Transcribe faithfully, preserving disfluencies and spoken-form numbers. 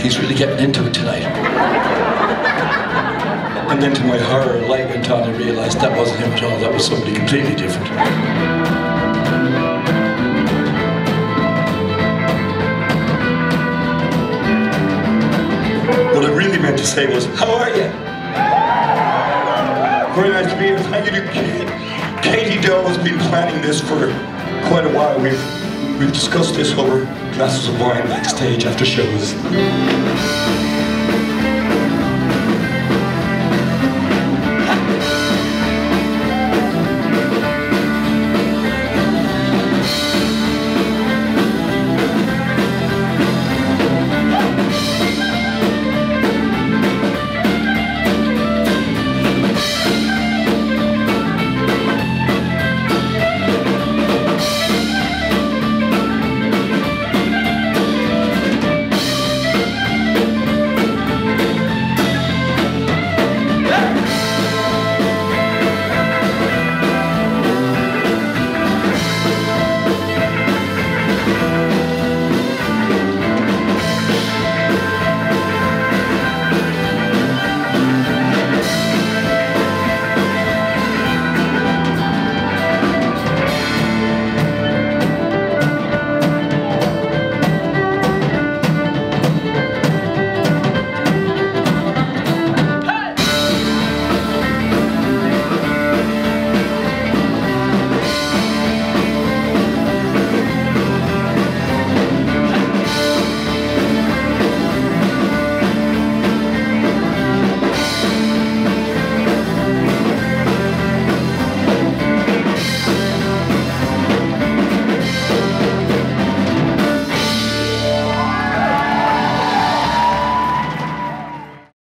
he's really getting into it tonight. And then to my horror, the light went on and I realised that wasn't him at all, that was somebody completely different. What I really meant to say was, how are you? Very nice to be here. Thank you to Katie Doe has been planning this for quite a while. We've, we've discussed this over glasses of wine backstage after shows.